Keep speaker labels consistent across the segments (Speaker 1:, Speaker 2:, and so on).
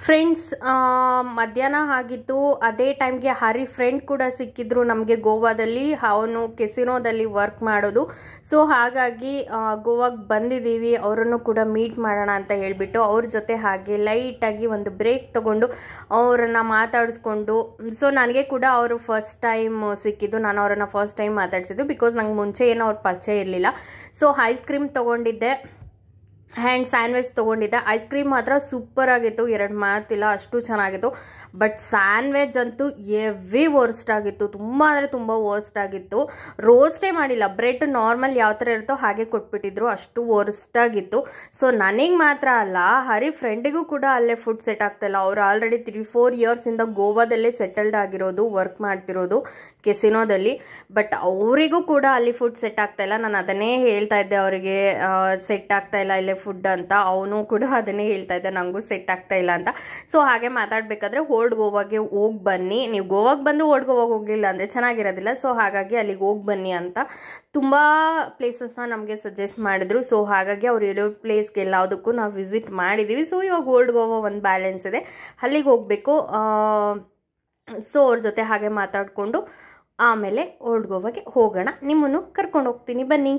Speaker 1: Friends, ಮಧ್ಯಾಹ್ನ ಆಗಿತ್ತು. ಅದೇ ಟೈಮ್ಗೆ ಹರಿ ಫ್ರೆಂಡ್ ಕೂಡ ಸಿಕ್ಕಿದ್ರು ನಮಗೆ ಗೋವಾದಲ್ಲಿ. ಅವನು ಕೆಸಿನೋದಲ್ಲಿ ವರ್ಕ್ ಮಾಡೋದು. ಸೊ ಹಾಗಾಗಿ ಗೋವಾಗೆ ಬಂದಿದ್ದೀವಿ, ಅವರನ್ನು ಕೂಡ ಮೀಟ್ ಮಾಡೋಣ ಅಂತ ಹೇಳಿಬಿಟ್ಟು ಅವ್ರ ಜೊತೆ ಹಾಗೆ ಲೈಟಾಗಿ ಒಂದು ಬ್ರೇಕ್ ತೊಗೊಂಡು ಅವರನ್ನು ಮಾತಾಡಿಸ್ಕೊಂಡು. ಸೊ ನನಗೆ ಕೂಡ ಅವರು ಫಸ್ಟ್ ಟೈಮ್ ಸಿಕ್ಕಿದ್ದು. ನಾನು ಅವರನ್ನು ಫಸ್ಟ್ ಟೈಮ್ ಮಾತಾಡಿಸಿದ್ದು, ಬಿಕಾಸ್ ನಂಗೆ ಮುಂಚೆ ಏನೋ ಅವ್ರ ಪರಿಚಯ ಇರಲಿಲ್ಲ. ಸೊ ಐಸ್ ಕ್ರೀಮ್ ತೊಗೊಂಡಿದ್ದೆ ಆ್ಯಂಡ್ ಸ್ಯಾಂಡ್ವಿಚ್ ತೊಗೊಂಡಿದ್ದೆ. ಐಸ್ ಕ್ರೀಮ್ ಮಾತ್ರ ಸೂಪರ್ ಆಗಿತ್ತು, ಎರಡು ಮಾತಿಲ್ಲ, ಅಷ್ಟು ಚೆನ್ನಾಗಿತ್ತು. ಬಟ್ ಸ್ಯಾಂಡ್ವಿಚ್ ಅಂತೂ ಎವ್ರಿ ವರ್ಸ್ಟ್ ಆಗಿತ್ತು, ತುಂಬ ಅಂದರೆ ತುಂಬ ವರ್ಸ್ಟ್ ಆಗಿತ್ತು. ರೋಸ್ಟೇ ಮಾಡಿಲ್ಲ, ಬ್ರೆಡ್ ನಾರ್ಮಲ್ ಯಾವ ಥರ ಇರುತ್ತೋ ಹಾಗೆ ಕೊಟ್ಬಿಟ್ಟಿದ್ರು, ಅಷ್ಟು ವರ್ಸ್ಟ್ ಆಗಿತ್ತು. ಸೊ ನನಗೆ ಮಾತ್ರ ಅಲ್ಲ, ಹರಿ ಫ್ರೆಂಡಿಗೂ ಕೂಡ ಅಲ್ಲೇ ಫುಡ್ ಸೆಟ್ ಆಗ್ತಾಯಿಲ್ಲ. ಅವರು ಆಲ್ರೆಡಿ 3-4 ಇಯರ್ಸಿಂದ ಗೋವಾದಲ್ಲೇ ಸೆಟಲ್ಡ್ ಆಗಿರೋದು, ವರ್ಕ್ ಮಾಡ್ತಿರೋದು ಕೆಸಿನೋದಲ್ಲಿ. ಬಟ್ ಅವರಿಗೂ ಕೂಡ ಅಲ್ಲಿ ಫುಡ್ ಸೆಟ್ ಆಗ್ತಾಯಿಲ್ಲ. ನಾನು ಅದನ್ನೇ ಹೇಳ್ತಾ ಇದ್ದೆ ಅವರಿಗೆ, ಸೆಟ್ ಆಗ್ತಾಯಿಲ್ಲ ಇಲ್ಲೇ ಫುಡ್ ಅಂತ. ಅವನು ಕೂಡ ಅದನ್ನೇ ಹೇಳ್ತಾ ಇದ್ದೆ, ನನಗೂ ಸೆಟ್ ಆಗ್ತಾಯಿಲ್ಲ ಅಂತ. ಸೊ ಹಾಗೆ ಮಾತಾಡಬೇಕಾದ್ರೆ ಓಲ್ಡ್ ಗೋವಾಗೆ ಹೋಗಿ ಬನ್ನಿ, ನೀವು ಗೋವಾಗೆ ಬಂದು ಓಲ್ಡ್ ಗೋವಾಗೆ ಹೋಗಲಿಲ್ಲ ಅಂದರೆ ಚೆನ್ನಾಗಿರೋದಿಲ್ಲ. ಸೊ ಹಾಗಾಗಿ ಅಲ್ಲಿಗೆ ಹೋಗಿ ಬನ್ನಿ ಅಂತ ತುಂಬ ಪ್ಲೇಸಸ್ನ ನಮಗೆ ಸಜೆಸ್ಟ್ ಮಾಡಿದ್ರು. ಸೊ ಹಾಗಾಗಿ ಅವ್ರು ಹೇಳೋ ಪ್ಲೇಸ್ಗೆ ಎಲ್ಲದಕ್ಕೂ ನಾವು ವಿಸಿಟ್ ಮಾಡಿದ್ದೀವಿ. ಸೊ ಇವಾಗ ಓಲ್ಡ್ ಗೋವಾ ಒಂದು ಬ್ಯಾಲೆನ್ಸ್ ಇದೆ, ಅಲ್ಲಿಗೆ ಹೋಗಬೇಕು. ಸೊ ಅವ್ರ ಜೊತೆ ಹಾಗೆ ಮಾತಾಡಿಕೊಂಡು ಆಮೇಲೆ ಓಲ್ಡ್ ಗೋವಾಗೆ ಹೋಗೋಣ. ನಿಮ್ಮನ್ನು ಕರ್ಕೊಂಡು ಹೋಗ್ತೀನಿ, ಬನ್ನಿ.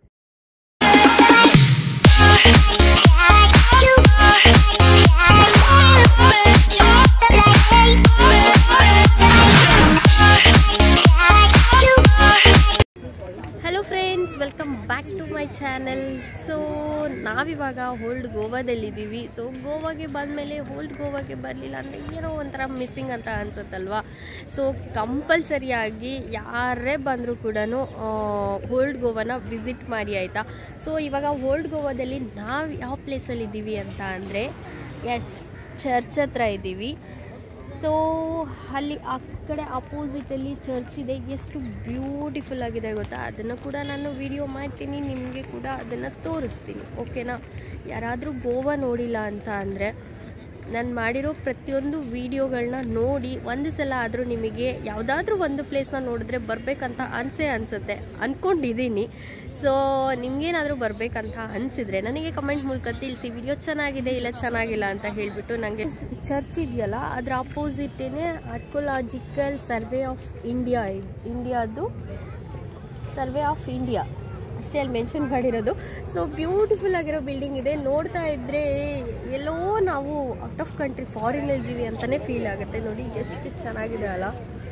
Speaker 1: Hello friends, welcome back to my channel. So ನಾವಿವಾಗ ಓಲ್ಡ್ ಗೋವಾದಲ್ಲಿದ್ದೀವಿ. ಸೊ ಗೋವಾಗೆ ಬಂದಮೇಲೆ ಓಲ್ಡ್ ಗೋವಾಗೆ ಬರಲಿಲ್ಲ ಅಂದರೆ ಏನೋ ಒಂಥರ ಮಿಸ್ಸಿಂಗ್ ಅಂತ ಅನ್ಸುತ್ತಲ್ವಾ. ಸೊ ಕಂಪಲ್ಸರಿಯಾಗಿ ಯಾರೇ ಬಂದರೂ ಕೂಡ ಓಲ್ಡ್ ಗೋವಾನ ವಿಸಿಟ್ ಮಾಡಿ, ಆಯಿತಾ. ಸೊ ಇವಾಗ ಓಲ್ಡ್ ಗೋವಾದಲ್ಲಿ ನಾವು ಯಾವ ಪ್ಲೇಸಲ್ಲಿದ್ದೀವಿ ಅಂತ ಅಂದರೆ, ಚರ್ಚ್ ಹತ್ರ ಇದ್ದೀವಿ. ಸೊ ಅಲ್ಲಿ ಆ ಕಡೆ ಅಪೋಸಿಟಲ್ಲಿ ಚರ್ಚ್ ಇದೆ. ಎಷ್ಟು ಬ್ಯೂಟಿಫುಲ್ ಆಗಿದೆ ಗೊತ್ತಾ. ಅದನ್ನು ಕೂಡ ನಾನು ವಿಡಿಯೋ ಮಾಡ್ತೀನಿ, ನಿಮಗೆ ಕೂಡ ಅದನ್ನು ತೋರಿಸ್ತೀನಿ, ಓಕೆನಾ. ಯಾರಾದರೂ ಗೋವಾ ನೋಡಿಲ್ಲ ಅಂತ ಅಂದರೆ ನಾನು ಮಾಡಿರೋ ಪ್ರತಿಯೊಂದು ವಿಡಿಯೋಗಳನ್ನ ನೋಡಿ ಒಂದು ಸಲ ಆದರೂ ನಿಮಗೆ ಯಾವುದಾದ್ರೂ ಒಂದು ಪ್ಲೇಸ್ನ ನೋಡಿದ್ರೆ ಬರಬೇಕಂತ ಅನಿಸುತ್ತೆ, ಅಂದ್ಕೊಂಡಿದ್ದೀನಿ. ಸೊ ನಿಮಗೇನಾದರೂ ಬರಬೇಕಂತ ಅನಿಸಿದರೆ ನನಗೆ ಕಮೆಂಟ್ ಮೂಲಕ ತಿಳಿಸಿ, ವಿಡಿಯೋ ಚೆನ್ನಾಗಿದೆ ಇಲ್ಲ ಚೆನ್ನಾಗಿಲ್ಲ ಅಂತ ಹೇಳಿಬಿಟ್ಟು. ನನಗೆ ಚರ್ಚ್ ಇದೆಯಲ್ಲ, ಅದರ ಅಪೋಸಿಟೇ ಆರ್ಕಿಯಾಲಜಿಕಲ್ ಸರ್ವೆ ಆಫ್ ಇಂಡಿಯಾದು ಸರ್ವೆ ಆಫ್ ಇಂಡಿಯಾ ಅಷ್ಟೇ ಅಲ್ಲಿ ಮೆನ್ಷನ್ ಮಾಡಿರೋದು. ಸೊ ಬ್ಯೂಟಿಫುಲ್ ಆಗಿರೋ ಬಿಲ್ಡಿಂಗ್ ಇದೆ. ನೋಡ್ತಾ ಇದ್ದರೆ ಎಲ್ಲೋ ನಾವು ಔಟ್ ಆಫ್ ಕಂಟ್ರಿ, ಫಾರಿನಲ್ಲಿದ್ದೀವಿ ಅಂತಲೇ ಫೀಲ್ ಆಗುತ್ತೆ. ನೋಡಿ ಎಷ್ಟು ಚೆನ್ನಾಗಿದೆ ಅಲ್ಲ,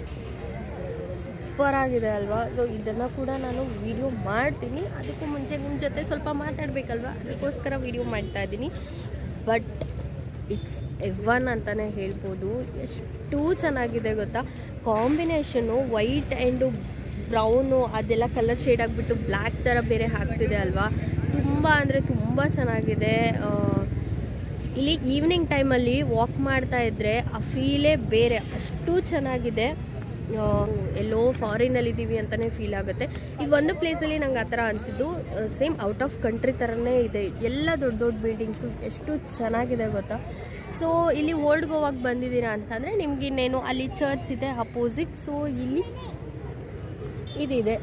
Speaker 1: ಸೂಪರ್ ಆಗಿದೆ ಅಲ್ವಾ. ಸೊ ಇದನ್ನು ಕೂಡ ನಾನು ವಿಡಿಯೋ ಮಾಡ್ತೀನಿ. ಅದಕ್ಕೂ ಮುಂಚೆ ನಿಮ್ಮ ಜೊತೆ ಸ್ವಲ್ಪ ಮಾತಾಡಬೇಕಲ್ವ, ಅದಕ್ಕೋಸ್ಕರ ವಿಡಿಯೋ ಮಾಡ್ತಾ ಇದ್ದೀನಿ. ಬಟ್ ಇಟ್ಸ್ ಎವನ್ ಅಂತಲೇ ಹೇಳ್ಬೋದು. ಎಷ್ಟು ಚೆನ್ನಾಗಿದೆ ಗೊತ್ತಾ. ಕಾಂಬಿನೇಷನ್ನು ವೈಟ್ ಆ್ಯಂಡು ಬ್ರೌನು ಅದೆಲ್ಲ ಕಲರ್ ಶೇಡ್ ಆಗಿಬಿಟ್ಟು ಬ್ಲ್ಯಾಕ್ ಥರ ಬೇರೆ ಆಗ್ತಿದೆ ಅಲ್ವಾ. ತುಂಬ ಅಂದರೆ ತುಂಬ ಚೆನ್ನಾಗಿದೆ. ಇಲ್ಲಿ ಈವ್ನಿಂಗ್ ಟೈಮಲ್ಲಿ ವಾಕ್ ಮಾಡ್ತಾ ಇದ್ದರೆ ಆ ಫೀಲೇ ಬೇರೆ, ಅಷ್ಟು ಚೆನ್ನಾಗಿದೆ. ಎಲ್ಲೋ ಫಾರಿನಲ್ಲಿದ್ದೀವಿ ಅಂತಲೇ ಫೀಲ್ ಆಗುತ್ತೆ. ಈ ಒಂದು ಪ್ಲೇಸಲ್ಲಿ ನಂಗೆ ಆ ಥರ ಅನಿಸಿದ್ದು, ಸೇಮ್ ಔಟ್ ಆಫ್ ಕಂಟ್ರಿ ಥರನೇ ಇದೆ. ಎಲ್ಲ ದೊಡ್ಡ ದೊಡ್ಡ ಬಿಲ್ಡಿಂಗ್ಸು ಎಷ್ಟು ಚೆನ್ನಾಗಿದೆ ಗೊತ್ತಾ. ಸೊ ಇಲ್ಲಿ ಓಲ್ಡ್ ಗೋವಾಗೆ ಬಂದಿದ್ದೀರಾ ಅಂತಂದರೆ ನಿಮ್ಗೆ ಇನ್ನೇನು, ಅಲ್ಲಿ ಚರ್ಚ್ ಇದೆ ಅಪೋಸಿಟ್. ಸೊ ಇಲ್ಲಿ ಇದಿದೆ.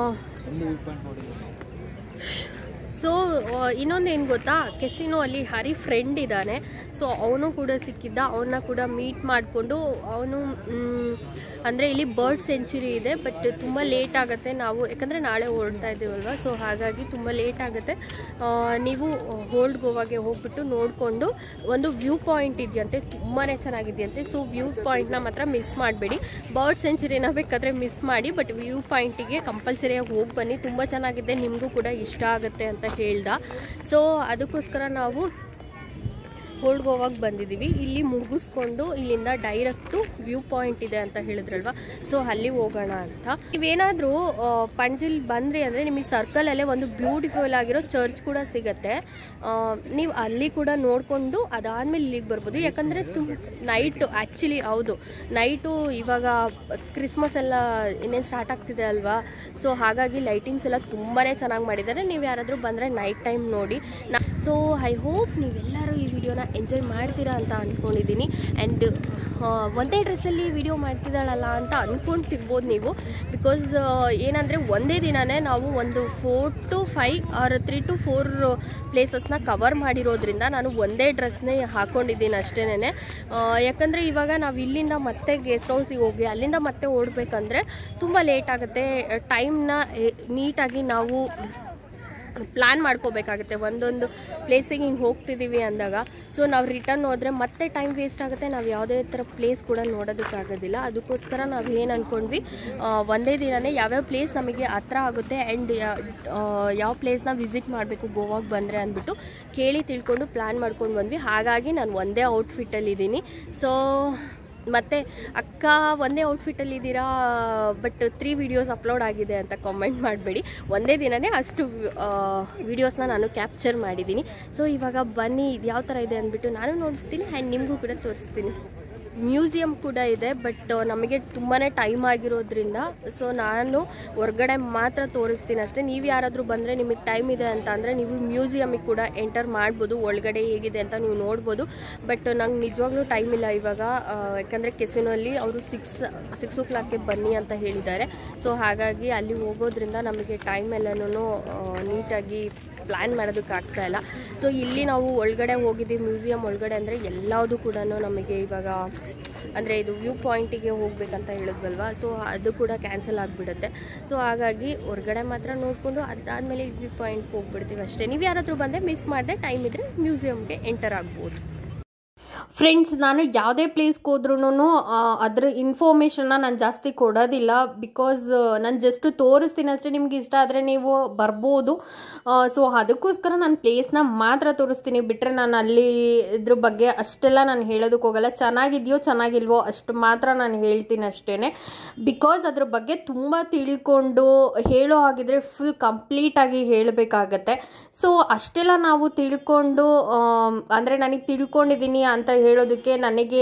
Speaker 1: ಸೊ ಇನ್ನೊಂದೇನು ಗೊತ್ತಾ, ಕೆಸಿನೋ ಅಲ್ಲಿ ಹರಿ ಫ್ರೆಂಡ್ ಇದ್ದಾನೆ. ಸೊ ಅವನು ಕೂಡ ಸಿಕ್ಕಿದ್ದ, ಅವನ್ನ ಕೂಡ ಮೀಟ್ ಮಾಡಿಕೊಂಡು, ಅವನು ಅಂದರೆ ಇಲ್ಲಿ ಬರ್ಡ್ ಸೆಂಚುರಿ ಇದೆ. ಬಟ್ ತುಂಬ ಲೇಟ್ ಆಗುತ್ತೆ, ನಾವು ಯಾಕಂದರೆ ನಾಳೆ ಹೊರಡ್ತಾ ಇದ್ದೀವಲ್ವ. ಸೊ ಹಾಗಾಗಿ ತುಂಬ ಲೇಟ್ ಆಗುತ್ತೆ. ನೀವು ಓಲ್ಡ್ ಗೋವಾಗೆ ಹೋಗ್ಬಿಟ್ಟು ನೋಡಿಕೊಂಡು, ಒಂದು ವ್ಯೂ ಪಾಯಿಂಟ್ ಇದೆಯಂತೆ, ತುಂಬಾ ಚೆನ್ನಾಗಿದೆಯಂತೆ. ಸೊ ವ್ಯೂ ಪಾಯಿಂಟ್ನ ಮಾತ್ರ ಮಿಸ್ ಮಾಡಬೇಡಿ. ಬರ್ಡ್ ಸೆಂಚುರಿನ ಬೇಕಾದರೆ ಮಿಸ್ ಮಾಡಿ, ಬಟ್ ವ್ಯೂ ಪಾಯಿಂಟಿಗೆ ಕಂಪಲ್ಸರಿಯಾಗಿ ಹೋಗಿ ಬನ್ನಿ. ತುಂಬ ಚೆನ್ನಾಗಿದೆ, ನಿಮಗೂ ಕೂಡ ಇಷ್ಟ ಆಗುತ್ತೆ ಅಂತ ಹೇಳ್ದ. ಸೊ ಅದಕ್ಕೋಸ್ಕರ ನಾವು ಓಲ್ಡ್ ಗೋವಾಗೆ ಬಂದಿದ್ದೀವಿ. ಇಲ್ಲಿ ಮುಗಿಸ್ಕೊಂಡು ಇಲ್ಲಿಂದ ಡೈರೆಕ್ಟು ವ್ಯೂ ಪಾಯಿಂಟ್ ಇದೆ ಅಂತ ಹೇಳಿದ್ರಲ್ವ. ಸೊ ಅಲ್ಲಿ ಹೋಗೋಣ ಅಂತ. ನೀವೇನಾದರೂ ಪಣಜಿಲ್ ಬಂದ್ರಿ ಅಂದರೆ ನಿಮಗೆ ಸರ್ಕಲಲ್ಲೇ ಒಂದು ಬ್ಯೂಟಿಫುಲ್ ಆಗಿರೋ ಚರ್ಚ್ ಕೂಡ ಸಿಗುತ್ತೆ. ನೀವು ಅಲ್ಲಿ ಕೂಡ ನೋಡಿಕೊಂಡು ಅದಾದಮೇಲೆ ಇಲ್ಲಿಗೆ ಬರ್ಬೋದು. ಯಾಕಂದರೆ ನೈಟು ಆ್ಯಕ್ಚುಲಿ ಹೌದು, ನೈಟು ಇವಾಗ ಕ್ರಿಸ್ಮಸ್ ಎಲ್ಲ ಇನ್ನೇನು ಸ್ಟಾರ್ಟ್ ಆಗ್ತಿದೆ ಅಲ್ವಾ. ಸೊ ಹಾಗಾಗಿ ಲೈಟಿಂಗ್ಸ್ ಎಲ್ಲ ತುಂಬಾ ಚೆನ್ನಾಗಿ ಮಾಡಿದ್ದಾರೆ. ನೀವು ಯಾರಾದರೂ ಬಂದರೆ ನೈಟ್ ಟೈಮ್ ನೋಡಿ. ಸೊ ಐ ಹೋಪ್ ನೀವೆಲ್ಲರೂ ಈ ವಿಡಿಯೋನ ಎಂಜಾಯ್ ಮಾಡ್ತೀರಾ ಅಂತ ಅಂದ್ಕೊಂಡಿದ್ದೀನಿ. ಆ್ಯಂಡ್ ಒಂದೇ ಡ್ರೆಸ್ಸಲ್ಲಿ ವಿಡಿಯೋ ಮಾಡ್ತಿದ್ದಾಳಲ್ಲ ಅಂತ ಅಂದ್ಕೊಳ್ತಿರ್ಬೋದು ನೀವು. ಬಿಕಾಸ್ ಏನಂದರೆ ಒಂದೇ ದಿನವೇ ನಾವು ಒಂದು 4 to 5 ಆರ್ 3 to 4 ಪ್ಲೇಸಸ್ನ ಕವರ್ ಮಾಡಿರೋದ್ರಿಂದ ನಾನು ಒಂದೇ ಡ್ರೆಸ್ನೇ ಹಾಕ್ಕೊಂಡಿದ್ದೀನಿ ಅಷ್ಟೇನೆ. ಯಾಕಂದರೆ ಇವಾಗ ನಾವು ಇಲ್ಲಿಂದ ಮತ್ತೆ ಗೆಸ್ಟ್ ಹೌಸಿಗೆ ಹೋಗಿ ಅಲ್ಲಿಂದ ಮತ್ತೆ ಓಡಬೇಕಂದ್ರೆ ತುಂಬ ಲೇಟ್ ಆಗುತ್ತೆ. ಟೈಮ್ನ ನೀಟಾಗಿ ನಾವು ಪ್ಲ್ಯಾನ್ ಮಾಡ್ಕೋಬೇಕಾಗುತ್ತೆ. ಒಂದೊಂದು ಪ್ಲೇಸಿಗೆ ಹಿಂಗೆ ಹೋಗ್ತಿದ್ದೀವಿ ಅಂದಾಗ ಸೊ ನಾವು ರಿಟರ್ನ್ ಹೋದರೆ ಮತ್ತೆ ಟೈಮ್ ವೇಸ್ಟ್ ಆಗುತ್ತೆ, ನಾವು ಯಾವುದೇ ಥರ ಪ್ಲೇಸ್ ಕೂಡ ನೋಡೋದಕ್ಕಾಗೋದಿಲ್ಲ. ಅದಕ್ಕೋಸ್ಕರ ನಾವು ಏನು ಅಂದ್ಕೊಂಡ್ವಿ, ಒಂದೇ ದಿನವೇ ಯಾವ್ಯಾವ ಪ್ಲೇಸ್ ನಮಗೆ ಹತ್ರ ಆಗುತ್ತೆ ಆ್ಯಂಡ್ ಯಾವ ಪ್ಲೇಸ್ನ ವಿಸಿಟ್ ಮಾಡಬೇಕು ಗೋವಾಗೆ ಬಂದರೆ ಅಂದ್ಬಿಟ್ಟು ಕೇಳಿ ತಿಳ್ಕೊಂಡು ಪ್ಲ್ಯಾನ್ ಮಾಡ್ಕೊಂಡು ಬಂದ್ವಿ. ಹಾಗಾಗಿ ನಾನು ಒಂದೇ ಔಟ್ಫಿಟ್ಟಲ್ಲಿದ್ದೀನಿ. ಸೊ ಮತ್ತು ಅಕ್ಕ ಒಂದೇ ಔಟ್ಫಿಟ್ಟಲ್ಲಿದ್ದೀರಾ ಬಟ್ 3 ವೀಡಿಯೋಸ್ ಅಪ್ಲೋಡ್ ಆಗಿದೆ ಅಂತ ಕಾಮೆಂಟ್ ಮಾಡಬೇಡಿ. ಒಂದೇ ದಿನವೇ ಅಷ್ಟು ವೀಡಿಯೋಸ್ನ ನಾನು ಕ್ಯಾಪ್ಚರ್ ಮಾಡಿದ್ದೀನಿ. ಸೊ ಇವಾಗ ಬನ್ನಿ ಇದು ಯಾವ ಥರ ಇದೆ ಅಂದ್ಬಿಟ್ಟು ನಾನು ನೋಡ್ತೀನಿ ಆ್ಯಂಡ್ ನಿಮಗೂ ಕೂಡ ತೋರಿಸ್ತೀನಿ. ಮ್ಯೂಸಿಯಂ ಕೂಡ ಇದೆ ಬಟ್ ನಮಗೆ ತುಂಬಾ ಟೈಮ್ ಆಗಿರೋದ್ರಿಂದ ಸೊ ನಾನು ಹೊರ್ಗಡೆ ಮಾತ್ರ ತೋರಿಸ್ತೀನಿ ಅಷ್ಟೇ. ನೀವು ಯಾರಾದರೂ ಬಂದರೆ ನಿಮಗೆ ಟೈಮ್ ಇದೆ ಅಂತ ಅಂದರೆ ನೀವು ಮ್ಯೂಸಿಯಮಿಗೆ ಕೂಡ ಎಂಟರ್ ಮಾಡ್ಬೋದು, ಒಳಗಡೆ ಹೇಗಿದೆ ಅಂತ ನೀವು ನೋಡ್ಬೋದು. ಬಟ್ ನಂಗೆ ನಿಜವಾಗ್ಲೂ ಟೈಮ್ ಇಲ್ಲ ಇವಾಗ, ಯಾಕಂದರೆ ಕೆಸಿನೋಲ್ಲಿ ಅವರು 6 o'clockಗೆ ಬನ್ನಿ ಅಂತ ಹೇಳಿದ್ದಾರೆ. ಸೊ ಹಾಗಾಗಿ ಅಲ್ಲಿ ಹೋಗೋದ್ರಿಂದ ನಮಗೆ ಟೈಮ್ ಎಲ್ಲನೂ ನೀಟಾಗಿ ಪ್ಲ್ಯಾನ್ ಮಾಡೋದಕ್ಕಾಗ್ತಾ ಇಲ್ಲ. ಸೊ ಇಲ್ಲಿ ನಾವು ಒಳಗಡೆ ಹೋಗಿದ್ದೀವಿ, ಮ್ಯೂಸಿಯಂ ಒಳಗಡೆ ಅಂದರೆ ಎಲ್ಲದೂ ಕೂಡ ನಮಗೆ ಇವಾಗ ಅಂದರೆ ಇದು ವ್ಯೂ ಪಾಯಿಂಟಿಗೆ ಹೋಗ್ಬೇಕಂತ ಹೇಳಿದ್ವಲ್ವ, ಸೊ ಅದು ಕೂಡ ಕ್ಯಾನ್ಸಲ್ ಆಗಿಬಿಡುತ್ತೆ. ಸೊ ಹಾಗಾಗಿ ಹೊರಗಡೆ ಮಾತ್ರ ನೋಡಿಕೊಂಡು ಅದಾದಮೇಲೆ ವ್ಯೂ ಪಾಯಿಂಟ್ಗೆ ಹೋಗ್ಬಿಡ್ತೀವಿ ಅಷ್ಟೇ. ನೀವು ಯಾರಾದರೂ ಬಂದರೆ ಮಿಸ್ ಮಾಡಿದೆ ಟೈಮ್ ಇದ್ದರೆ ಮ್ಯೂಸಿಯಮ್ಗೆ ಎಂಟರ್ ಆಗ್ಬೋದು. ಫ್ರೆಂಡ್ಸ್, ನಾನು ಯಾವುದೇ ಪ್ಲೇಸ್ಗೆ ಹೋದ್ರೂ ಅದ್ರ ಇನ್ಫಾರ್ಮೇಷನ್ನ ನಾನು ಜಾಸ್ತಿ ಕೊಡೋದಿಲ್ಲ. ಬಿಕಾಸ್ ನಾನು ಜಸ್ಟ್ ತೋರಿಸ್ತೀನಿ ಅಷ್ಟೇ. ನಿಮ್ಗೆ ಇಷ್ಟ ಆದರೆ ನೀವು ಬರ್ಬೋದು. ಸೊ ಅದಕ್ಕೋಸ್ಕರ ನಾನು ಪ್ಲೇಸ್ನ ಮಾತ್ರ ತೋರಿಸ್ತೀನಿ, ಬಿಟ್ಟರೆ ನಾನು ಅಲ್ಲಿ ಇದ್ರ ಬಗ್ಗೆ ಅಷ್ಟೆಲ್ಲ ನಾನು ಹೇಳೋದಕ್ಕೆ ಹೋಗಲ್ಲ. ಚೆನ್ನಾಗಿದೆಯೋ ಚೆನ್ನಾಗಿಲ್ವೋ ಅಷ್ಟು ಮಾತ್ರ ನಾನು ಹೇಳ್ತೀನಿ ಅಷ್ಟೇ. ಬಿಕಾಸ್ ಅದ್ರ ಬಗ್ಗೆ ತುಂಬ ತಿಳ್ಕೊಂಡು ಹೇಳೋ ಹಾಗಿದ್ರೆ ಫುಲ್ ಕಂಪ್ಲೀಟಾಗಿ ಹೇಳಬೇಕಾಗತ್ತೆ. ಸೊ ಅಷ್ಟೆಲ್ಲ ನಾವು ತಿಳ್ಕೊಂಡು ಅಂದರೆ ನನಗೆ ತಿಳ್ಕೊಂಡಿದ್ದೀನಿ ಅಂತ ಹೇಳೋದಕ್ಕೆ ನನಗೆ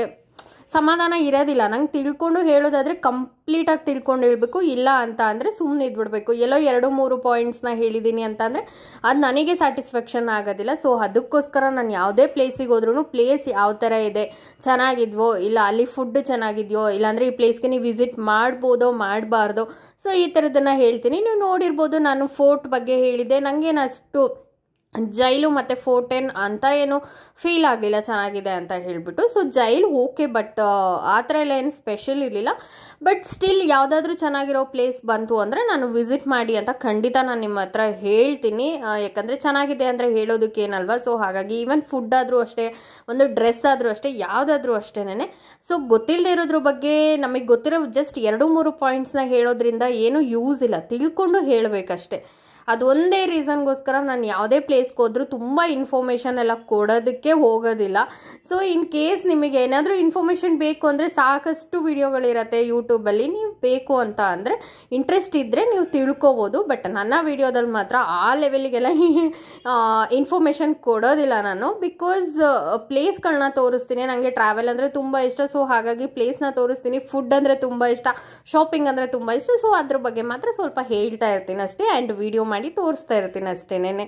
Speaker 1: ಸಮಾಧಾನ ಇರೋದಿಲ್ಲ. ನಂಗೆ ತಿಳ್ಕೊಂಡು ಹೇಳೋದಾದರೆ ಕಂಪ್ಲೀಟಾಗಿ ತಿಳ್ಕೊಂಡು ಹೇಳಬೇಕು, ಇಲ್ಲ ಅಂತ ಅಂದರೆ ಸುಮ್ಮನೆ ಇದ್ಬಿಡ್ಬೇಕು. ಎಲ್ಲೋ 2-3 ಪಾಯಿಂಟ್ಸ್ನ ಹೇಳಿದ್ದೀನಿ ಅಂತ ಅಂದರೆ ಅದು ನನಗೆ ಸ್ಯಾಟಿಸ್ಫ್ಯಾಕ್ಷನ್ ಆಗೋದಿಲ್ಲ. ಸೊ ಅದಕ್ಕೋಸ್ಕರ ನಾನು ಯಾವುದೇ ಪ್ಲೇಸಿಗೆ ಹೋದ್ರೂ ಪ್ಲೇಸ್ ಯಾವ ಥರ ಇದೆ, ಚೆನ್ನಾಗಿದ್ವೋ ಇಲ್ಲ, ಅಲ್ಲಿ ಫುಡ್ ಚೆನ್ನಾಗಿದೆಯೋ, ಇಲ್ಲಾಂದರೆ ಈ ಪ್ಲೇಸ್ಗೆ ನೀವು ವಿಸಿಟ್ ಮಾಡ್ಬೋದೋ ಮಾಡಬಾರ್ದೋ, ಸೊ ಈ ಥರದನ್ನು ಹೇಳ್ತೀನಿ. ನೀವು ನೋಡಿರ್ಬೋದು ನಾನು ಫೋರ್ಟ್ ಬಗ್ಗೆ ಹೇಳಿದ್ದೆ. ನನಗೇನು ಅಷ್ಟು ಜೈಲು ಮತ್ತು ಫೋರ್ಟೇನ್ ಅಂತ ಏನು ಫೀಲ್ ಆಗಲಿಲ್ಲ ಚೆನ್ನಾಗಿದೆ ಅಂತ ಹೇಳಿಬಿಟ್ಟು. ಸೊ ಜೈಲು ಓಕೆ, ಬಟ್ ಆ ಥರ ಎಲ್ಲ ಏನು ಸ್ಪೆಷಲ್ ಇರಲಿಲ್ಲ. ಬಟ್ ಸ್ಟಿಲ್ ಯಾವುದಾದ್ರೂ ಚೆನ್ನಾಗಿರೋ ಪ್ಲೇಸ್ ಬಂತು ಅಂದರೆ ನಾನು ವಿಸಿಟ್ ಮಾಡಿ ಅಂತ ಖಂಡಿತ ನಾನು ನಿಮ್ಮ ಹತ್ರ ಹೇಳ್ತೀನಿ. ಯಾಕಂದರೆ ಚೆನ್ನಾಗಿದೆ ಅಂದರೆ ಹೇಳೋದಕ್ಕೆ ಏನಲ್ವ. ಸೊ ಹಾಗಾಗಿ ಈವನ್ ಫುಡ್ ಆದರೂ ಅಷ್ಟೇ, ಒಂದು ಡ್ರೆಸ್ ಆದರೂ ಅಷ್ಟೇ, ಯಾವುದಾದ್ರೂ ಅಷ್ಟೇನೆ. ಸೊ ಗೊತ್ತಿಲ್ಲದೆ ಇರೋದ್ರ ಬಗ್ಗೆ ನಮಗೆ ಗೊತ್ತಿರೋ ಜಸ್ಟ್ 2-3 ಪಾಯಿಂಟ್ಸ್ನ ಹೇಳೋದ್ರಿಂದ ಏನೂ ಯೂಸ್ ಇಲ್ಲ, ತಿಳ್ಕೊಂಡು ಹೇಳಬೇಕಷ್ಟೆ. ಅದೊಂದೇ ರೀಸನ್ಗೋಸ್ಕರ ನಾನು ಯಾವುದೇ ಪ್ಲೇಸ್ಗೆ ಹೋದ್ರೂ ತುಂಬ ಇನ್ಫಾರ್ಮೇಷನ್ ಎಲ್ಲ ಕೊಡೋದಕ್ಕೆ ಹೋಗೋದಿಲ್ಲ. ಸೊ ಇನ್ ಕೇಸ್ ನಿಮಗೆ ಏನಾದರೂ ಇನ್ಫಾರ್ಮೇಷನ್ ಬೇಕು ಅಂದರೆ ಸಾಕಷ್ಟು ವಿಡಿಯೋಗಳಿರುತ್ತೆ ಯೂಟ್ಯೂಬಲ್ಲಿ. ನೀವು ಬೇಕು ಅಂತ ಅಂದರೆ ಇಂಟ್ರೆಸ್ಟ್ ಇದ್ದರೆ ನೀವು ತಿಳ್ಕೊಬೋದು. ಬಟ್ ನನ್ನ ವಿಡಿಯೋದಲ್ಲಿ ಮಾತ್ರ ಆ ಲೆವೆಲ್ಗೆಲ್ಲ ಇನ್ಫಾರ್ಮೇಷನ್ ಕೊಡೋದಿಲ್ಲ ನಾನು. ಬಿಕಾಸ್ ಪ್ಲೇಸ್ಗಳನ್ನ ತೋರಿಸ್ತೀನಿ, ನನಗೆ ಟ್ರಾವೆಲ್ ಅಂದರೆ ತುಂಬ ಇಷ್ಟ. ಸೊ ಹಾಗಾಗಿ ಪ್ಲೇಸ್ನ ತೋರಿಸ್ತೀನಿ. ಫುಡ್ ಅಂದರೆ ತುಂಬ ಇಷ್ಟ, ಶಾಪಿಂಗ್ ಅಂದರೆ ತುಂಬ ಇಷ್ಟ. ಸೊ ಅದ್ರ ಬಗ್ಗೆ ಮಾತ್ರ ಸ್ವಲ್ಪ ಹೇಳ್ತಾ ಇರ್ತೀನಿ ಅಷ್ಟೇ, ಆ್ಯಂಡ್ ವಿಡಿಯೋ ಮಾಡಿ ತೋರಿಸ್ತಾ ಇರ್ತೀನಿ ಅಷ್ಟೇನೆ.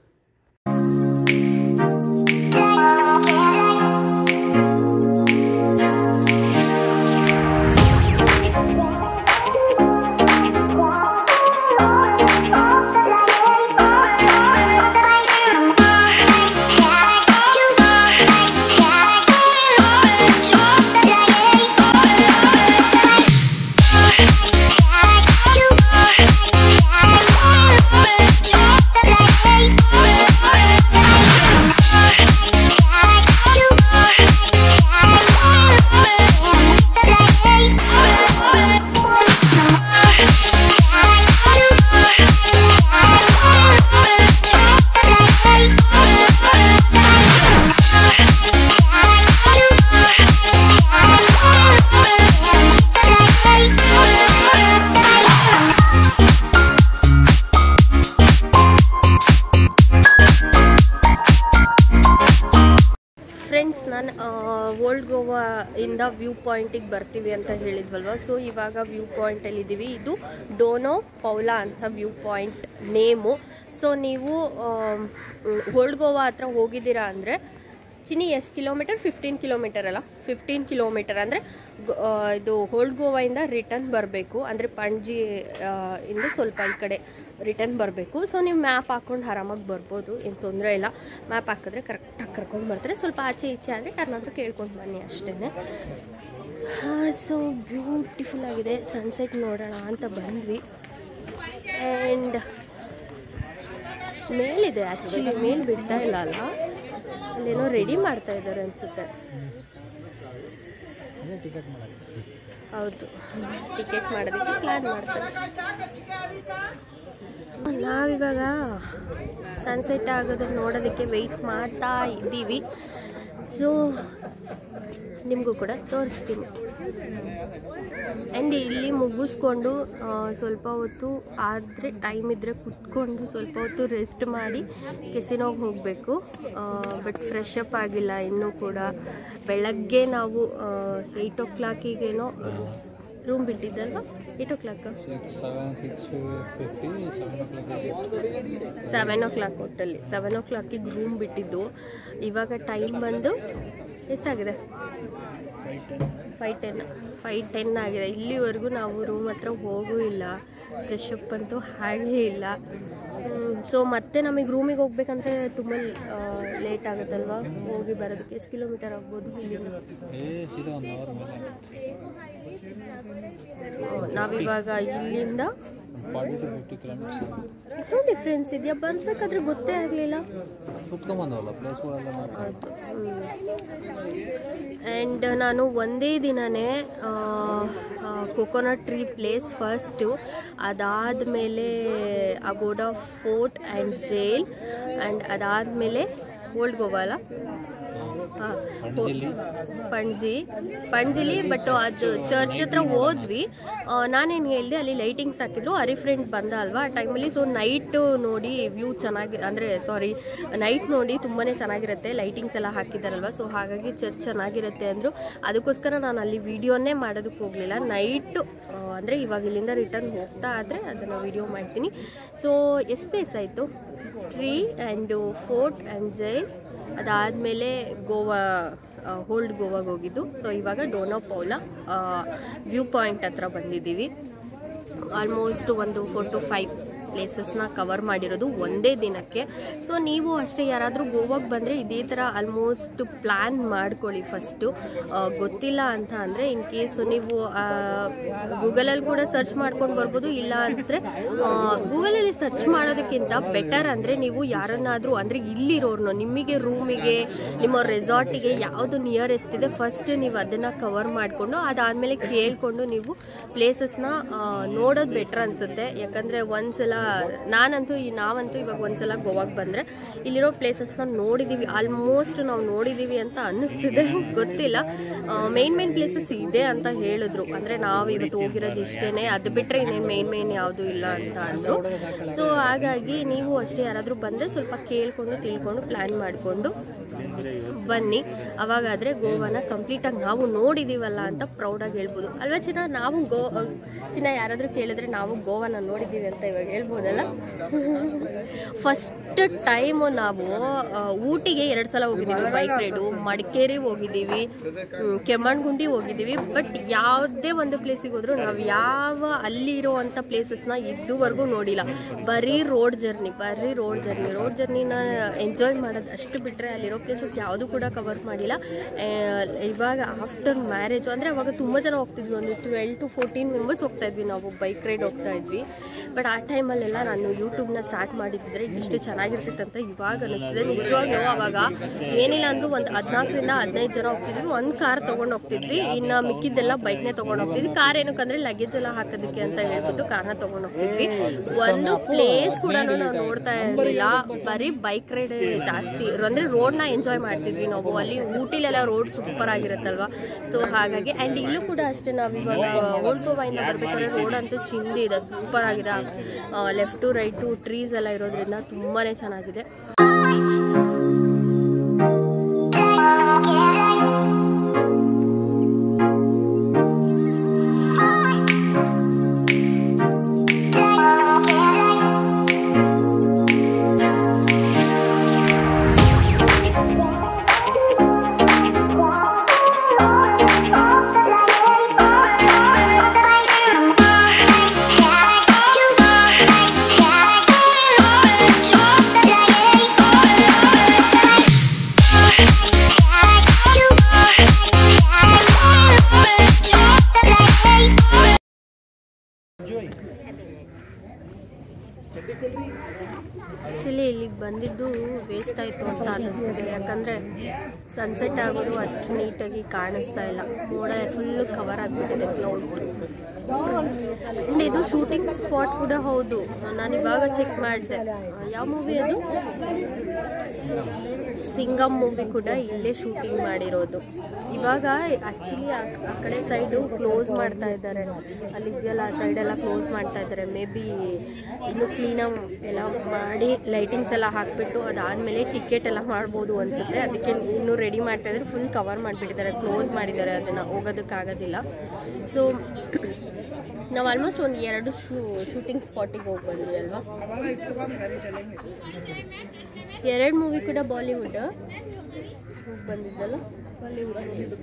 Speaker 1: ನಾನು ಓಲ್ಡ್ ಗೋವಾ ಇಂದ ವ್ಯೂ ಪಾಯಿಂಟಿಗೆ ಬರ್ತೀವಿ ಅಂತ ಹೇಳಿದ್ವಲ್ವ. ಸೊ ಇವಾಗ ವ್ಯೂ ಪಾಯಿಂಟಲ್ಲಿದ್ದೀವಿ. ಇದು ಡೋನೋ ಪೌಲಾ ಅಂತ ವ್ಯೂ ಪಾಯಿಂಟ್ ನೇಮು. ಸೊ ನೀವು ಓಲ್ಡ್ ಗೋವಾ ಹತ್ರ ಹೋಗಿದ್ದೀರಾ ಅಂದರೆ ಚಿನಿ ಎಷ್ಟು ಕಿಲೋಮೀಟರ್? 15 ಕಿಲೋಮೀಟರ್ ಅಲ್ಲ, 15 ಕಿಲೋಮೀಟರ್. ಅಂದರೆ ಇದು ಓಲ್ಡ್ ಗೋವಾಯಿಂದ ರಿಟರ್ನ್ ಬರಬೇಕು, ಅಂದರೆ ಪಣಜಿ ಇಂದ ಸ್ವಲ್ಪ ಈ ಕಡೆ ರಿಟರ್ನ್ ಬರಬೇಕು. ಸೊ ನೀವು ಮ್ಯಾಪ್ ಹಾಕ್ಕೊಂಡು ಆರಾಮಾಗಿ ಬರ್ಬೋದು, ಏನು ತೊಂದರೆ ಇಲ್ಲ. ಮ್ಯಾಪ್ ಹಾಕಿದ್ರೆ ಕರೆಕ್ಟಾಗಿ ಕರ್ಕೊಂಡು ಬರ್ತಾರೆ. ಸ್ವಲ್ಪ ಆಚೆ ಈಚೆ ಆದರೆ ಯಾರನ್ನಾದ್ರೂ ಕೇಳ್ಕೊಂಡು ಬನ್ನಿ ಅಷ್ಟೇ. ಸೊ ಬ್ಯೂಟಿಫುಲ್ ಆಗಿದೆ. ಸನ್ಸೆಟ್ ನೋಡೋಣ ಅಂತ ಬಂದ್ವಿ. ಆ್ಯಂಡ್ ಮೇಲಿದೆ, ಆ್ಯಕ್ಚುಲಿ ಮೇಲೆ ಬಿಡ್ತಾ ಇಲ್ಲ ಅಲ್ಲ, ಅಲ್ಲೇನೋ ರೆಡಿ ಮಾಡ್ತಾ ಇದ್ದಾರೆ ಅನಿಸುತ್ತೆ. ಹೌದು, ಟಿಕೆಟ್ ಮಾಡೋದಕ್ಕೆ ಪ್ಲ್ಯಾನ್ ಮಾಡ್ತಾರೆ. ನಾವಿವಾಗ ಸನ್ಸೆಟ್ ಆಗೋದನ್ನು ನೋಡೋದಕ್ಕೆ ವೆಯ್ಟ್ ಮಾಡ್ತಾ ಇದ್ದೀವಿ. ಸೊ ನಿಮಗೂ ಕೂಡ ತೋರಿಸ್ತೀನಿ. ಆ್ಯಂಡ್ ಇಲ್ಲಿ ಮುಗಿಸ್ಕೊಂಡು ಸ್ವಲ್ಪ ಹೊತ್ತು ಆದರೆ ಟೈಮ್ ಇದ್ದರೆ ಕುತ್ಕೊಂಡು ಸ್ವಲ್ಪ ಹೊತ್ತು ರೆಸ್ಟ್ ಮಾಡಿ ಕೆಸಿನೋಗೆ ಹೋಗಬೇಕು. ಬಟ್ ಫ್ರೆಶ್ ಅಪ್ ಆಗಿಲ್ಲ ಇನ್ನೂ ಕೂಡ. ಬೆಳಗ್ಗೆ ನಾವು 8 o'clockಗೇನೋ ರೂಮ್ ಬಿಟ್ಟಿದ್ದಲ್ವ? 8 o'clock 7 o'clock ಒಟ್ಟಲ್ಲಿ 7 o'clockಗೆ ರೂಮ್ ಬಿಟ್ಟಿದ್ದು. ಇವಾಗ ಟೈಮ್ ಬಂದು ಎಷ್ಟಾಗಿದೆ? 5:10 ಆಗಿದೆ. ಇಲ್ಲಿವರೆಗೂ ನಾವು ರೂಮ್ ಹತ್ರ ಹೋಗೂ ಇಲ್ಲ, ಫ್ರೆಶ್ ಅಪ್ ಅಂತೂ ಹಾಗೇ ಇಲ್ಲ. ಸೊ ಮತ್ತೆ ನಮಗೆ ರೂಮಿಗೆ ಹೋಗ್ಬೇಕಂದ್ರೆ ತುಂಬ ಲೇಟ್ ಆಗುತ್ತಲ್ವ ಹೋಗಿ ಬರೋದಕ್ಕೆ. ಎಷ್ಟು ಕಿಲೋಮೀಟರ್ ಆಗ್ಬೋದು ಇಲ್ಲಿಂದ? ನಾವಿವಾಗ ಇಲ್ಲಿಂದ ಎಷ್ಟು ಡಿಫ್ರೆನ್ಸ್ ಇದೆಯಾ? ಬರ್ಬೇಕಾದ್ರೆ ಗೊತ್ತೇ ಆಗಲಿಲ್ಲ. ಆ್ಯಂಡ್ ನಾನು ಒಂದೇ ದಿನನೇ ಕೊಕೊನಟ್ ಟ್ರೀ ಪ್ಲೇಸ್ ಫಸ್ಟು, ಅದಾದಮೇಲೆ Aguada fort and jail, and ಅದಾದಮೇಲೆ ಓಲ್ಡ್ ಗೋವಾ ಅಲ್ಲ, ಪಣಜಿಲಿ. ಬಟ್ ಅದು ಚರ್ಚ್ ಹತ್ರ ಹೋದ್ವಿ. ನಾನೇನು ಹೇಳಿದೆ, ಅಲ್ಲಿ ಲೈಟಿಂಗ್ಸ್ ಹಾಕಿದ್ರು. ಫ್ರೆಂಡ್ ಬಂದ ಅಲ್ವಾ ಆ ಟೈಮಲ್ಲಿ. ಸೊ ನೈಟ್ ನೋಡಿ ವ್ಯೂ ಚೆನ್ನಾಗಿ, ಅಂದರೆ ನೈಟ್ ನೋಡಿ ತುಂಬಾ ಚೆನ್ನಾಗಿರುತ್ತೆ, ಲೈಟಿಂಗ್ಸ್ ಎಲ್ಲ ಹಾಕಿದ್ದಾರಲ್ವ. ಸೊ ಹಾಗಾಗಿ ಚರ್ಚ್ ಚೆನ್ನಾಗಿರುತ್ತೆ ಅಂದರು. ಅದಕ್ಕೋಸ್ಕರ ನಾನು ಅಲ್ಲಿ ವಿಡಿಯೋನೇ ಮಾಡೋದಕ್ಕೆ ಹೋಗಲಿಲ್ಲ. ನೈಟು ಅಂದರೆ ಇವಾಗ ಇಲ್ಲಿಂದ ರಿಟರ್ನ್ ಹೋಗ್ತಾ ಆದರೆ ಅದನ್ನು ವಿಡಿಯೋ ಮಾಡ್ತೀನಿ. ಸೊ ಎಷ್ಟು ಪ್ಲೇಸ್ ಆಯಿತು? Tree and fort and jail, ಅದಾದಮೇಲೆ ಗೋವಾ, ಓಲ್ಡ್ ಗೋವಾಗೆ ಹೋಗಿದ್ದು. ಸೊ ಇವಾಗ ಡೋನಾ ಪೌಲಾ ವ್ಯೂ ಪಾಯಿಂಟ್ ಹತ್ರ ಬಂದಿದ್ದೀವಿ. ಆಲ್ಮೋಸ್ಟ್ ಒಂದು 4 to 5 ಪ್ಲೇಸಸ್ನ ಕವರ್ ಮಾಡಿರೋದು ಒಂದೇ ದಿನಕ್ಕೆ. ಸೊ ನೀವು ಅಷ್ಟೇ ಯಾರಾದರೂ ಗೋವಾಗೆ ಬಂದರೆ ಇದೇ ಥರ ಆಲ್ಮೋಸ್ಟ್ ಪ್ಲ್ಯಾನ್ ಮಾಡ್ಕೊಳ್ಳಿ ಫಸ್ಟು. ಗೊತ್ತಿಲ್ಲ ಅಂತ ಅಂದರೆ ಇನ್ ಕೇಸ್ ನೀವು ಗೂಗಲಲ್ಲಿ ಕೂಡ ಸರ್ಚ್ ಮಾಡ್ಕೊಂಡು ಬರ್ಬೋದು. ಇಲ್ಲ ಅಂದರೆ ಗೂಗಲಲ್ಲಿ ಸರ್ಚ್ ಮಾಡೋದಕ್ಕಿಂತ ಬೆಟರ್ ಅಂದರೆ ನೀವು ಯಾರನ್ನಾದರೂ, ಅಂದರೆ ಇಲ್ಲಿರೋರ್ನು, ನಿಮಗೆ ರೂಮಿಗೆ, ನಿಮ್ಮ ರೆಸಾರ್ಟಿಗೆ ಯಾವುದು ನಿಯರೆಸ್ಟ್ ಇದೆ ಫಸ್ಟ್ ನೀವು ಅದನ್ನು ಕವರ್ ಮಾಡಿಕೊಂಡು ಅದಾದಮೇಲೆ ಕೇಳಿಕೊಂಡು ನೀವು ಪ್ಲೇಸಸ್ನ ನೋಡೋದು ಬೆಟ್ರ್ ಅನಿಸುತ್ತೆ. ಯಾಕಂದರೆ ಒಂದ್ಸಲ ನಾವಂತೂ ಇವಾಗ ಒಂದ್ಸಲ ಗೋವಾಗೆ ಬಂದರೆ ಇಲ್ಲಿರೋ ಪ್ಲೇಸಸ್ನ ನೋಡಿದ್ದೀವಿ, ಆಲ್ಮೋಸ್ಟ್ ನಾವು ನೋಡಿದ್ದೀವಿ ಅಂತ ಅನ್ನಿಸ್ತಿದೆ. ಗೊತ್ತಿಲ್ಲ, ಮೇನ್ ಪ್ಲೇಸಸ್ ಇದೆ ಅಂತ ಹೇಳಿದ್ರು. ಅಂದರೆ ನಾವು ಇವತ್ತು ಹೋಗಿರೋದು ಇಷ್ಟೇ, ಅದು ಬಿಟ್ಟರೆ ಇನ್ನೇನು ಮೇನ್ ಯಾವುದು ಇಲ್ಲ ಅಂತ ಅಂದರು. ಸೊ ಹಾಗಾಗಿ ನೀವು ಅಷ್ಟೇ ಯಾರಾದರೂ ಬಂದರೆ ಸ್ವಲ್ಪ ಕೇಳಿಕೊಂಡು ತಿಳ್ಕೊಂಡು ಪ್ಲ್ಯಾನ್ ಮಾಡಿಕೊಂಡು ಬನ್ನಿ. ಅವಾಗಾದರೆ ಗೋವಾನ ಕಂಪ್ಲೀಟಾಗಿ ನಾವು ನೋಡಿದ್ದೀವಲ್ಲ ಅಂತ ಪ್ರೌಡಾಗಿ ಹೇಳ್ಬೋದು ಅಲ್ವಾ ಚಿನ್ನ? ನಾವು ಚಿನ್ನ ಯಾರಾದರೂ ಕೇಳಿದ್ರೆ ನಾವು ಗೋವಾನ ನೋಡಿದ್ದೀವಿ ಅಂತ ಇವಾಗ ಹೇಳ್ಬೋದಲ್ಲ. ಫಸ್ಟ್ ಟೈಮು ನಾವು ಊಟಿಗೆ 2 ಸಲ ಹೋಗಿದ್ದೀವಿ ಬೈಕ್ ರೈಡು, ಮಡಿಕೇರಿ ಹೋಗಿದ್ದೀವಿ, ಕೆಮ್ಮಣ್ಗುಂಡಿ ಹೋಗಿದ್ದೀವಿ. ಬಟ್ ಯಾವುದೇ ಒಂದು ಪ್ಲೇಸಿಗೆ ಹೋದರೂ ನಾವು ಯಾವ ಅಲ್ಲಿರೋವಂಥ ಪ್ಲೇಸಸ್ನ ಇದುವರೆಗೂ ನೋಡಿಲ್ಲ. ಬರೀ ರೋಡ್ ಜರ್ನಿನ ಎಂಜಾಯ್ ಮಾಡೋದು ಅಷ್ಟು ಬಿಟ್ಟರೆ ಅಲ್ಲಿರೋ ಪ್ಲೇಸಸ್ ಯಾವುದು ಕೂಡ ಕವರ್ ಮಾಡಿಲ್ಲ. ಇವಾಗ ಆಫ್ಟರ್ ಮ್ಯಾರೇಜು ಅಂದರೆ ಅವಾಗ ತುಂಬ ಜನ ಹೋಗ್ತಿದ್ವಿ, ಒಂದು 12 to 14 ಮೆಂಬರ್ಸ್ ಹೋಗ್ತಾ ಇದ್ವಿ ನಾವು ಬೈಕ್ ರೈಡ್ ಹೋಗ್ತಾ ಇದ್ವಿ. ಬಟ್ ಆ ಟೈಮಲ್ಲೆಲ್ಲ ನಾನು ಯೂಟ್ಯೂಬ್ನ ಸ್ಟಾರ್ಟ್ ಮಾಡಿದ್ದರೆ ಇಷ್ಟು ಚೆನ್ನಾಗಿರ್ತಿತ್ತು ಅಂತ ಇವಾಗ ಅನ್ನಿಸ್ತಿದೆ. ನಿಜವಾಗ್ಲೂ ಅವಾಗ ಏನಿಲ್ಲ ಅಂದರೂ ಒಂದು 14 ರಿಂದ 15 ಜನ ಹೋಗ್ತಿದ್ವಿ. ಒಂದು ಕಾರ್ ತೊಗೊಂಡು ಹೋಗ್ತಿದ್ವಿ, ಇನ್ನು ಮಿಕ್ಕಿದ್ದೆಲ್ಲ ಬೈಕ್ನೇ ತೊಗೊಂಡು ಹೋಗ್ತಿದ್ವಿ. ಕಾರ್ ಏನಕ್ಕಂದರೆ ಲಗೇಜ್ ಎಲ್ಲ ಹಾಕೋದಕ್ಕೆ ಅಂತ ಹೇಳ್ಬಿಟ್ಟು ಕಾರ್ನ ತೊಗೊಂಡು ಹೋಗ್ತಿದ್ವಿ. ಒಂದು ಪ್ಲೇಸ್ ಕೂಡ ನಾವು ನೋಡ್ತಾ ಇರಲಿಲ್ಲ, ಬರೀ ಬೈಕ್ ರೈಡ್ ಜಾಸ್ತಿ, ಅಂದರೆ ರೋಡ್ನ ಎಂಜಾಯ್ ಮಾಡ್ತಿದ್ವಿ ನಾವು. ಅಲ್ಲಿ ಊಟಿಲೆಲ್ಲ ರೋಡ್ ಸೂಪರ್ ಆಗಿರುತ್ತಲ್ವ. ಸೊ ಹಾಗಾಗಿ ಆ್ಯಂಡ್ ಇಲ್ಲೂ ಕೂಡ ಅಷ್ಟೇ, ನಾವು ಇವಾಗ ಓಲ್ಡ್ ಗೋವಾಯಿಂದ ಬರಬೇಕಾದ್ರೆ ರೋಡ್ ಅಂತೂ ಚಿಂದಿ ಇದೆ, ಸೂಪರ್ ಆಗಿದೆ. ಲೆಫ್ಟ್ ಟು ರೈಟು ಟ್ರೀಸ್ ಎಲ್ಲ ಇರೋದ್ರಿಂದ ತುಂಬಾ ಚೆನ್ನಾಗಿದೆ. ವೇಸ್ಟ್ ಆಯಿತು ಅಂತ ಅನ್ನಿಸ್ತಿದೆ. ಯಾಕಂದರೆ ಸನ್ಸೆಟ್ ಆಗೋದು ಅಷ್ಟು ನೀಟಾಗಿ ಕಾಣಿಸ್ತಾ ಇಲ್ಲ, ಮೋಡ ಫುಲ್ಲು ಕವರ್ ಆಗಿಬಿಟ್ಟಿದೆ ಕ್ಲೌಡ್. ಆ್ಯಂಡ್ ಇದು ಶೂಟಿಂಗ್ ಸ್ಪಾಟ್ ಕೂಡ ಹೌದು. ನಾನು ಇವಾಗ ಚೆಕ್ ಮಾಡಿದೆ, ಯಾವ ಮೂವಿ ಅದು, ಸಿಂಗಮ್ ಮೂವಿ ಕೂಡ ಇಲ್ಲೇ ಶೂಟಿಂಗ್ ಮಾಡಿರೋದು. ಇವಾಗ ಆ್ಯಕ್ಚುಲಿ ಆ ಕಡೆ ಸೈಡು ಕ್ಲೋಸ್ ಮಾಡ್ತಾ ಇದ್ದಾರೆ, ಅಲ್ಲಿದೆಯಲ್ಲ ಆ ಸೈಡೆಲ್ಲ ಕ್ಲೋಸ್ ಮಾಡ್ತಾ ಇದ್ದಾರೆ. ಮೇ ಬಿ ಇನ್ನು ಕ್ಲೀನಾಗಿ ಎಲ್ಲ ಮಾಡಿ ಲೈಟಿಂಗ್ಸ್ ಎಲ್ಲ ಹಾಕಿಬಿಟ್ಟು ಅದಾದಮೇಲೆ ಟಿಕೆಟ್ ಎಲ್ಲ ಮಾಡ್ಬೋದು ಅನಿಸುತ್ತೆ. ಅದಕ್ಕೆ ಇನ್ನೂ ರೆಡಿ ಮಾಡ್ತಾ ಇದ್ದಾರೆ, ಫುಲ್ ಕವರ್ ಮಾಡಿಬಿಟ್ಟಿದ್ದಾರೆ, ಕ್ಲೋಸ್ ಮಾಡಿದ್ದಾರೆ, ಅದನ್ನು ಹೋಗೋದಕ್ಕಾಗೋದಿಲ್ಲ. ಸೊ ನಾವು ಆಲ್ಮೋಸ್ಟ್ ಒಂದು 2 ಶೂಟಿಂಗ್ ಸ್ಪಾಟಿಗೆ ಹೋಗಿ ಬಂದ್ವಿ ಅಲ್ವಾ. 2 ಮೂವಿ ಕೂಡ ಬಾಲಿವುಡ್ ಹೋಗಿ ಬಂದಿದ್ದಲ್ಲ, ಬಾಲಿವುಡ್.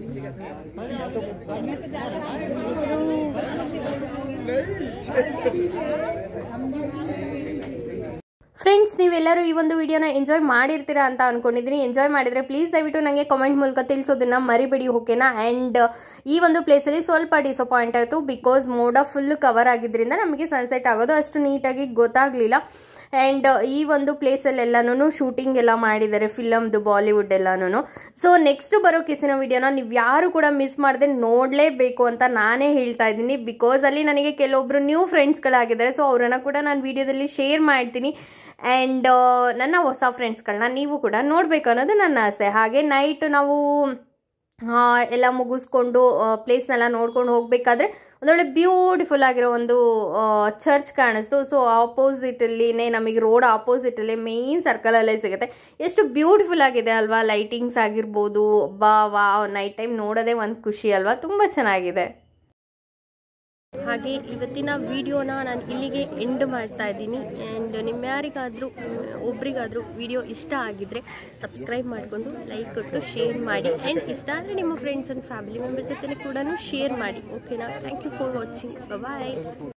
Speaker 1: ಫ್ರೆಂಡ್ಸ್, ನೀವೆಲ್ಲರೂ ಈ ಒಂದು ವಿಡಿಯೋನ ಎಂಜಾಯ್ ಮಾಡಿರ್ತೀರಾ ಅಂತ ಅಂದ್ಕೊಂಡಿದ್ದೀನಿ. ಎಂಜಾಯ್ ಮಾಡಿದರೆ ಪ್ಲೀಸ್ ದಯವಿಟ್ಟು ನನಗೆ ಕಮೆಂಟ್ ಮೂಲಕ ತಿಳಿಸೋದನ್ನು ಮರಿಬೇಡಿ, ಓಕೆನಾ. ಆ್ಯಂಡ್ ಈ ಒಂದು ಪ್ಲೇಸಲ್ಲಿ ಸ್ವಲ್ಪ ಡಿಸಪಾಯಿಂಟ್ ಆಯಿತು, ಬಿಕಾಸ್ ಮೋಡ ಫುಲ್ ಕವರ್ ಆಗಿದ್ದರಿಂದ ನಮಗೆ ಸನ್ಸೆಟ್ ಆಗೋದು ಅಷ್ಟು ನೀಟಾಗಿ ಗೊತ್ತಾಗಲಿಲ್ಲ. ಆ್ಯಂಡ್ ಈ ಒಂದು ಪ್ಲೇಸಲ್ಲೆಲ್ಲನೂ ಶೂಟಿಂಗ್ ಎಲ್ಲ ಮಾಡಿದ್ದಾರೆ, ಫಿಲಮ್ದು, ಬಾಲಿವುಡ್ ಎಲ್ಲನೂ. ಸೊ ನೆಕ್ಸ್ಟ್ ಬರೋ ಕಿಸಿನ ವಿಡಿಯೋನ ನೀವು ಯಾರು ಕೂಡ ಮಿಸ್ ಮಾಡದೆ ನೋಡಲೇಬೇಕು ಅಂತ ನಾನೇ ಹೇಳ್ತಾ ಇದ್ದೀನಿ. ಬಿಕಾಸ್ ಅಲ್ಲಿ ನನಗೆ ಕೆಲವೊಬ್ರು ನ್ಯೂ ಫ್ರೆಂಡ್ಸ್ಗಳಾಗಿದ್ದಾರೆ, ಸೊ ಅವರನ್ನು ಕೂಡ ನಾನು ವಿಡಿಯೋದಲ್ಲಿ ಶೇರ್ ಮಾಡ್ತೀನಿ. ಆ್ಯಂಡ್ ನನ್ನ ಹೊಸ ಫ್ರೆಂಡ್ಸ್ಗಳನ್ನ ನೀವು ಕೂಡ ನೋಡಬೇಕು ಅನ್ನೋದು ನನ್ನ ಆಸೆ. ಹಾಗೆ ನೈಟ್ ನಾವು ಎಲ್ಲ ಮುಗಿಸ್ಕೊಂಡು ಪ್ಲೇಸ್ನೆಲ್ಲ ನೋಡ್ಕೊಂಡು ಹೋಗಬೇಕಾದ್ರೆ ಒಂದೊಳ್ಳೆ ಬ್ಯೂಟಿಫುಲ್ ಆಗಿರೋ ಒಂದು ಚರ್ಚ್ ಕಾಣಿಸ್ತು. ಸೊ ಆಪೋಸಿಟಲ್ಲಿನೇ ನಮಗೆ ರೋಡ್ ಆಪೋಸಿಟಲ್ಲಿ ಮೇಯ್ನ್ ಸರ್ಕಲಲ್ಲೇ ಸಿಗುತ್ತೆ. ಎಷ್ಟು ಬ್ಯೂಟಿಫುಲ್ ಆಗಿದೆ ಅಲ್ವಾ, ಲೈಟಿಂಗ್ಸ್ ಆಗಿರ್ಬೋದು. ವಾ ನೈಟ್ ಟೈಮ್ ನೋಡೋದೇ ಒಂದು ಖುಷಿ ಅಲ್ವಾ, ತುಂಬ ಚೆನ್ನಾಗಿದೆ. ಹಾಗೆ ಇವತ್ತಿನ ವಿಡಿಯೋನ ನಾನು ಇಲ್ಲಿಗೆ ಎಂಡ್ ಮಾಡ್ತಾ ಇದ್ದೀನಿ. ಆ್ಯಂಡ್ ನಿಮ್ಮ ಯಾರಿಗಾದರೂ ಒಬ್ರಿಗಾದರೂ ವಿಡಿಯೋ ಇಷ್ಟ ಆಗಿದ್ದರೆ ಸಬ್ಸ್ಕ್ರೈಬ್ ಮಾಡಿಕೊಂಡು ಲೈಕ್ ಕೊಟ್ಟು ಶೇರ್ ಮಾಡಿ. ಆ್ಯಂಡ್ ಇಷ್ಟ ಆದರೆ ನಿಮ್ಮ ಫ್ರೆಂಡ್ಸ್ ಆ್ಯಂಡ್ ಫ್ಯಾಮಿಲಿ ಮೆಂಬರ್ ಜೊತೆ ಕೂಡ ಶೇರ್ ಮಾಡಿ, ಓಕೆನಾ. Thank you for watching, bye.